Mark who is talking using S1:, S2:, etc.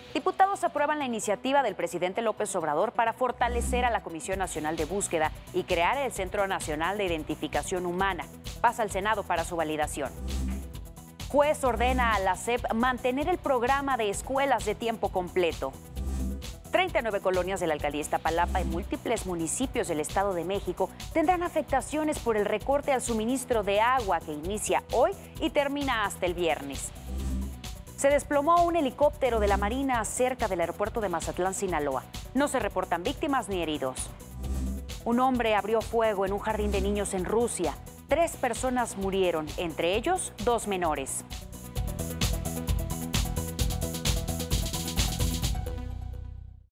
S1: Diputados aprueban la iniciativa del presidente López Obrador para fortalecer a la Comisión Nacional de Búsqueda y crear el Centro Nacional de Identificación Humana. Pasa al Senado para su validación. Juez ordena a la SEP mantener el programa de escuelas de tiempo completo. 39 colonias de la alcaldía Iztapalapa y múltiples municipios del Estado de México tendrán afectaciones por el recorte al suministro de agua que inicia hoy y termina hasta el viernes. Se desplomó un helicóptero de la Marina cerca del aeropuerto de Mazatlán, Sinaloa. No se reportan víctimas ni heridos. Un hombre abrió fuego en un jardín de niños en Rusia. 3 personas murieron, entre ellos 2 menores.